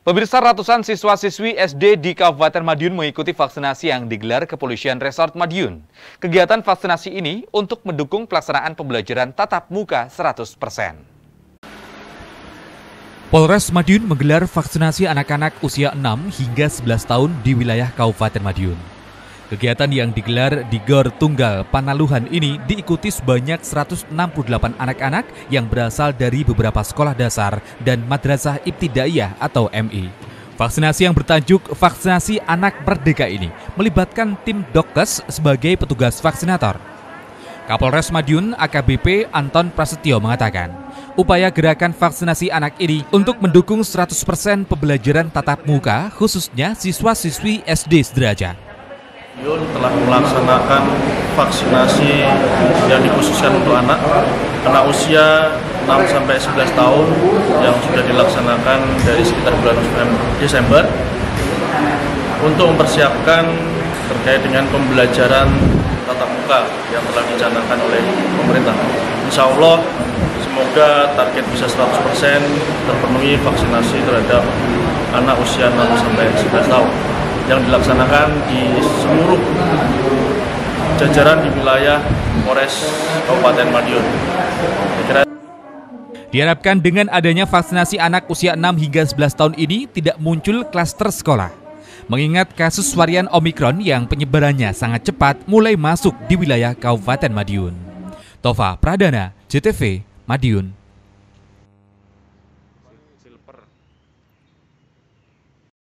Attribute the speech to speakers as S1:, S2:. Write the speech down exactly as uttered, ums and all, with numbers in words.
S1: Pemirsa, ratusan siswa-siswi S D di Kabupaten Madiun mengikuti vaksinasi yang digelar Kepolisian Resort Madiun. Kegiatan vaksinasi ini untuk mendukung pelaksanaan pembelajaran tatap muka seratus persen.
S2: Polres Madiun menggelar vaksinasi anak-anak usia enam hingga sebelas tahun di wilayah Kabupaten Madiun. Kegiatan yang digelar di Gor Tunggal Panaluhan ini diikuti sebanyak seratus enam puluh delapan anak-anak yang berasal dari beberapa sekolah dasar dan Madrasah Ibtidaiyah atau M I. Vaksinasi yang bertajuk Vaksinasi Anak Merdeka ini melibatkan tim Dokkes sebagai petugas vaksinator. Kapolres Madiun A K B P Anton Prasetyo mengatakan, upaya gerakan vaksinasi anak ini untuk mendukung seratus persen pembelajaran tatap muka khususnya siswa-siswi S D sederajat.
S3: Madiun telah melaksanakan vaksinasi yang dikhususkan untuk anak anak usia enam sampai sebelas tahun yang sudah dilaksanakan dari sekitar bulan Desember untuk mempersiapkan terkait dengan pembelajaran tatap muka yang telah dicanangkan oleh pemerintah. Insya Allah semoga target bisa seratus persen terpenuhi vaksinasi terhadap anak usia enam sampai sebelas tahun yang dilaksanakan di seluruh jajaran di wilayah Polres Kabupaten Madiun.
S2: Diharapkan dengan adanya vaksinasi anak usia enam hingga sebelas tahun ini tidak muncul klaster sekolah. Mengingat kasus varian Omikron yang penyebarannya sangat cepat mulai masuk di wilayah Kabupaten Madiun. Tova Pradana, J T V, Madiun.